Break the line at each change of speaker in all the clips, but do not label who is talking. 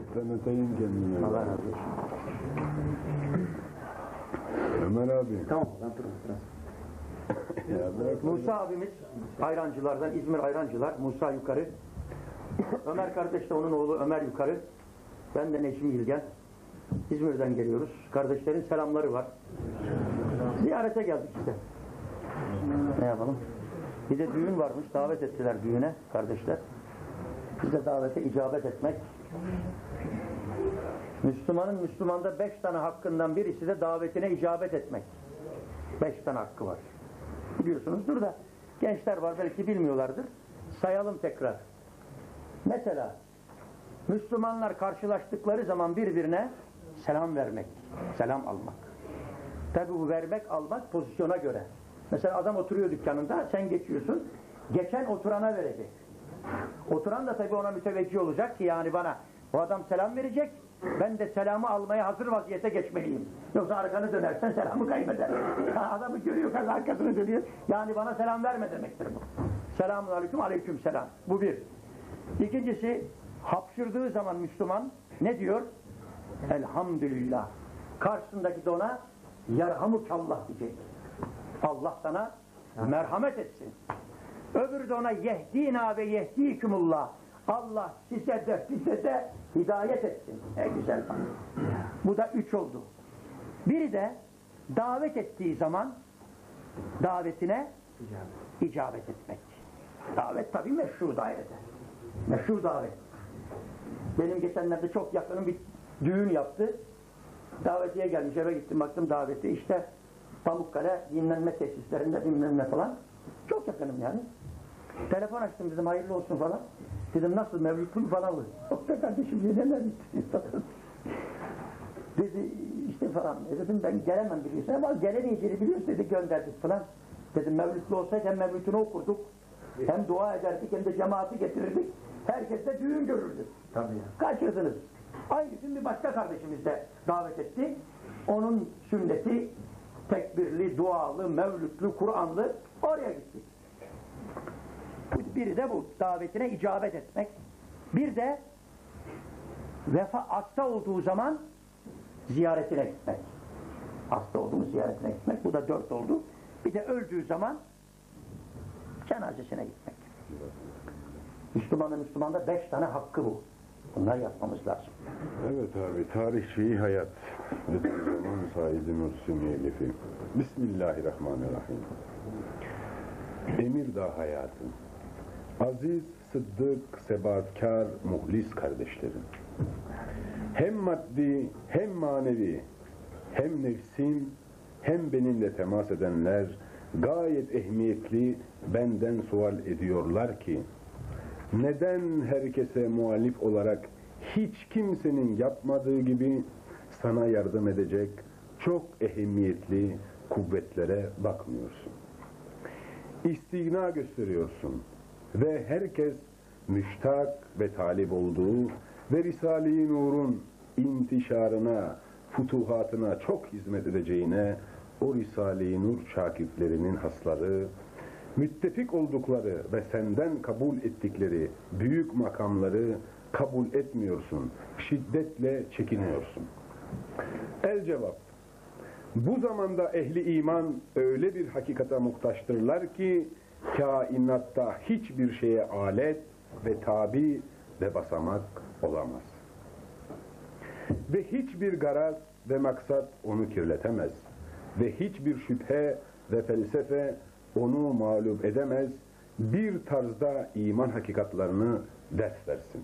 Tanıtayım kendini.
Allah razı olsun.
Ömer abi.
Tamam, ben durun biraz. Musa abimiz Ayrancılardan, İzmir Ayrancılar, Musa yukarı. Ömer kardeş de onun oğlu Ömer yukarı. Ben de Necmi İlgen. İzmir'den geliyoruz. Kardeşlerin selamları var. Ziyarete geldik işte. Ne yapalım? Bir de düğün varmış. Davet ettiler düğüne kardeşler. Biz de davete icabet etmek. Müslümanın Müslümanda 5 tane hakkından birisi de davetine icabet etmek. 5 tane hakkı var. Biliyorsunuzdur da gençler var belki bilmiyorlardır. Sayalım tekrar. Mesela Müslümanlar karşılaştıkları zaman birbirine selam vermek, selam almak. Tabi bu vermek, almak pozisyona göre. Mesela adam oturuyor dükkanında, sen geçiyorsun, geçen oturana verecek. Oturan da tabi ona müteveccih olacak ki yani bana, o adam selam verecek, ben de selamı almaya hazır vaziyete geçmeliyim. Yoksa arkanı dönersen selamı kaybeder. Adamı görüyor, arkasını dönüyor, yani bana selam verme demektir bu. Selamun aleyküm, aleyküm selam. Bu bir. İkincisi, hapşırdığı zaman Müslüman ne diyor? Elhamdülillah. Karşısındaki de ona yerhamukallah diyecek. Allah sana merhamet etsin. Öbürü de ona yehdina ve yehdikumullah. Allah size de bize de hidayet etsin. Güzel bak. Bu da 3 oldu. Biri de davet ettiği zaman davetine icabet etmek. Davet tabii meşru dairede. Meşru davet. Benim geçenlerde çok yakınım bir düğün yaptı. Davetiye gelmiş, eve gittim baktım daveti. İşte Pamukkale dinlenme tesislerinde dinlenme falan. Çok yakınım yani. Telefon açtım, dedim hayırlı olsun falan. Dedim nasıl, mevlütlü falan mı? Yok be kardeşim, yine mevlütlü falan. Dedi işte falan. Dedim ben gelemem biliyorsun ama gelemeyeceğini biliyorsun dedi, gönderdik falan. Dedim mevlütlü olsaydı hem mevlütünü okurduk, hem dua ederdik hem de cemaati getirirdik. Herkes de düğün görürdü. Tabii ya. Kaçırdınız. Aynı gün bir başka kardeşimiz de davet etti. Onun sünneti tekbirli, dualı, mevlütlü, Kur'anlı, oraya gittik. Biri de bu, davetine icabet etmek. Bir de hasta olduğu zaman ziyaretine gitmek. Hasta olduğu ziyaretine gitmek. Bu da 4 oldu. Bir de öldüğü zaman cenazesine gitmek. Müslümanda 5 tane hakkı bu. Bunlar yapmamız lazım.
Evet abi, tarihçi hayat. Zaman sahibi Nursi müellifi. Bismillahirrahmanirrahim. Emirdağ hayatı. Aziz, sıddık, sebatkar, muhlis kardeşlerim. Hem maddi, hem manevi, hem nefsim, hem benimle temas edenler gayet ehemmiyetli benden sual ediyorlar ki neden herkese muhalif olarak hiç kimsenin yapmadığı gibi sana yardım edecek çok ehemmiyetli kuvvetlere bakmıyorsun? İstigna gösteriyorsun ve herkes müştak ve talip olduğu ve Risale-i Nur'un intişarına, futuhatına çok hizmet edeceğine o Risale-i Nur şakirtlerinin hasları, müttefik oldukları ve senden kabul ettikleri büyük makamları kabul etmiyorsun, şiddetle çekiniyorsun. El cevap, bu zamanda ehli iman öyle bir hakikata muhtaçtırlar ki kainatta hiçbir şeye alet ve tabi ve basamak olamaz. Ve hiçbir garaz ve maksat onu kirletemez. Ve hiçbir şüphe ve felsefe onu mağlup edemez, bir tarzda iman hakikatlarını ders versin.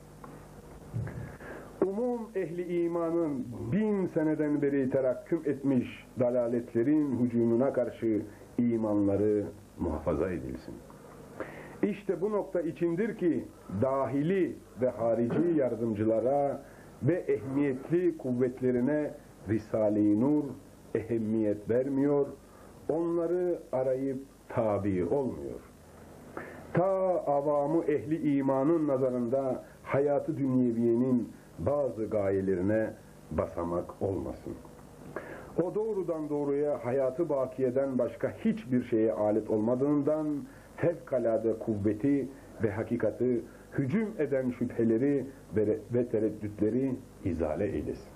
Umum ehli imanın 1000 seneden beri terakküm etmiş dalaletlerin hücumuna karşı imanları muhafaza edilsin. İşte bu nokta içindir ki dahili ve harici yardımcılara ve ehemmiyetli kuvvetlerine Risale-i Nur ehemmiyet vermiyor, onları arayıp tabi olmuyor. Ta avamı ehli imanın nazarında hayatı dünyeviyenin bazı gayelerine basamak olmasın. O doğrudan doğruya hayatı bakiyeden başka hiçbir şeye alet olmadığından fevkalade kuvveti ve hakikati hücum eden şüpheleri ve tereddütleri izale eylesin.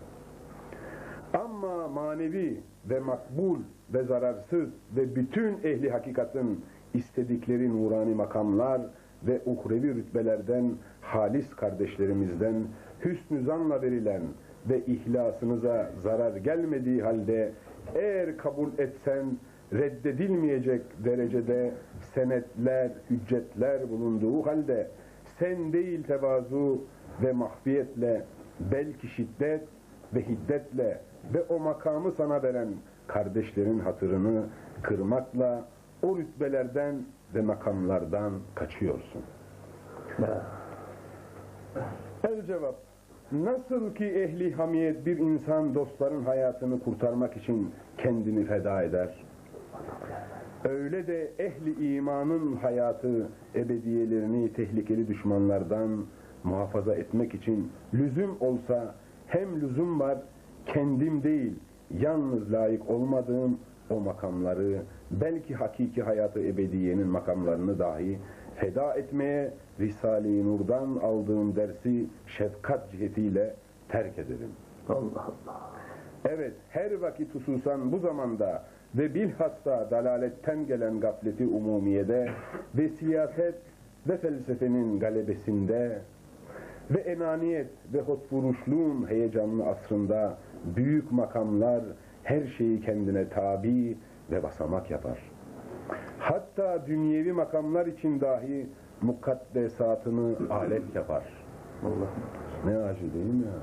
Ama manevi ve makbul ve zararsız ve bütün ehli hakikatin istedikleri nurani makamlar ve uhrevi rütbelerden halis kardeşlerimizden hüsnü zanla verilen ve ihlasınıza zarar gelmediği halde eğer kabul etsen reddedilmeyecek derecede senetler, hüccetler bulunduğu halde sen değil tevazu ve mahfiyetle belki şiddet ve hiddetle ve o makamı sana veren kardeşlerin hatırını kırmakla o rütbelerden ve makamlardan kaçıyorsun. El cevap: nasıl ki ehli hamiyet bir insan dostların hayatını kurtarmak için kendini feda eder, öyle de ehli imanın hayatı ebediyelerini tehlikeli düşmanlardan muhafaza etmek için lüzum olsa hem lüzum var, kendim değil yalnız layık olmadığım o makamları, belki hakiki hayatı ebediyenin makamlarını dahi feda etmeye Risale-i Nur'dan aldığım dersi şefkat cihetiyle terk ederim.
Allah Allah.
Evet, her vakit hususan bu zamanda ve bilhassa dalaletten gelen gafleti umumiyede ve siyaset ve felsefenin galebesinde ve enaniyet ve hotburuşluğun heyecanlı asrında büyük makamlar her şeyi kendine tabi ve basamak yapar. Hatta dünyevi makamlar için dahi mukaddesatını alet yapar.
Allah.
Ne acı değil mi ya?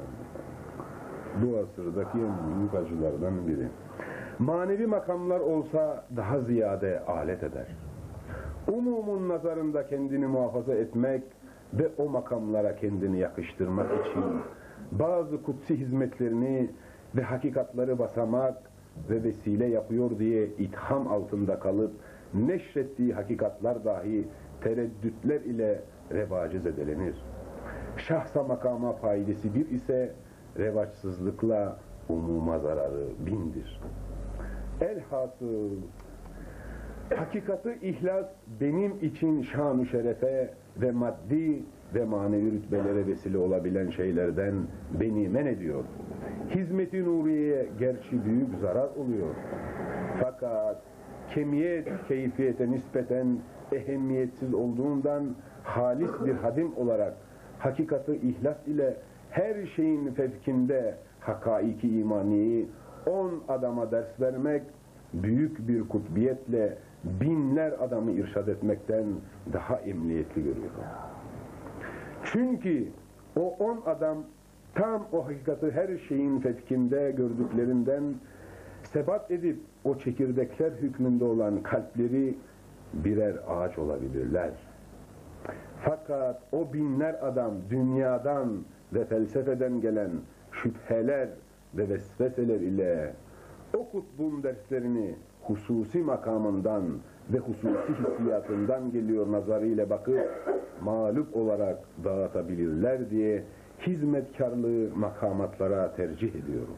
Bu asırdaki en büyük acılardan biri. Manevi makamlar olsa daha ziyade alet eder. Umumun nazarında kendini muhafaza etmek ve o makamlara kendini yakıştırmak için bazı kutsi hizmetlerini ve hakikatları basamak ve vesile yapıyor diye itham altında kalıp neşrettiği hakikatlar dahi tereddütler ile revacı zedelenir. Şahsa makama faydası bir ise revaçsızlıkla umuma zararı bindir. Elhasıl hakikati ihlas benim için şan-ı şerefe ve maddi ve manevi rütbelere vesile olabilen şeylerden beni men ediyor. Hizmet-i nuriyeye gerçi büyük zarar oluyor. Fakat kemiyet keyfiyete nispeten ehemmiyetsiz olduğundan halis bir hadim olarak hakikati ihlas ile her şeyin fevkinde hakaiki imaniyi 10 adama ders vermek büyük bir kutbiyetle binler adamı irşad etmekten daha emniyetli görüyor. Çünkü o 10 adam tam o hakikati her şeyin fevkinde gördüklerinden sebat edip o çekirdekler hükmünde olan kalpleri birer ağaç olabilirler. Fakat o binler adam dünyadan ve felsefeden gelen şüpheler ve vesveseler ile o kutbun derslerini hususi makamından ve hususi hissiyatından geliyor nazarıyla bakıp mağlup olarak dağıtabilirler diye hizmetkarlığı makamatlara tercih ediyorum.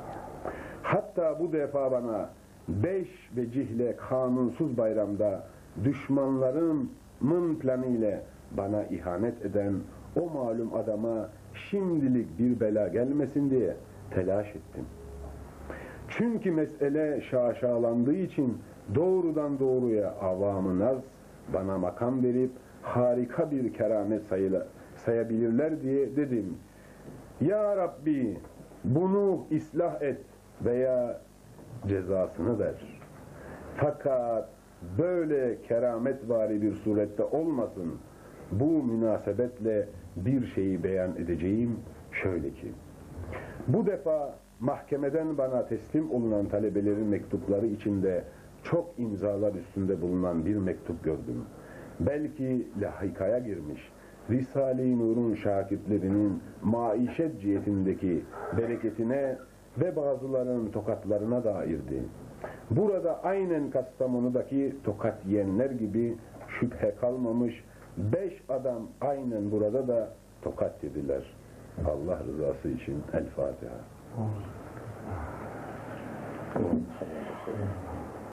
Hatta bu defa bana 5 vecihle kanunsuz bayramda düşmanlarımın planı ile bana ihanet eden o malum adama şimdilik bir bela gelmesin diye telaş ettim. Çünkü mesele şaşalandığı için doğrudan doğruya avam-ı naz bana makam verip harika bir keramet sayabilirler diye dedim. Ya Rabbi, bunu ıslah et veya cezasını ver. Fakat böyle kerametvari bir surette olmasın. Bu münasebetle bir şeyi beyan edeceğim şöyle ki, bu defa mahkemeden bana teslim olunan talebelerin mektupları içinde çok imzalar üstünde bulunan bir mektup gördüm. Belki lahikaya girmiş, Risale-i Nur'un şakirtlerinin maişet cihetindeki bereketine ve bazılarının tokatlarına dairdi. Burada aynen Kastamonu'daki tokat yiyenler gibi şüphe kalmamış, 5 adam aynen burada da tokat yediler. Allah rızası için El Fatiha.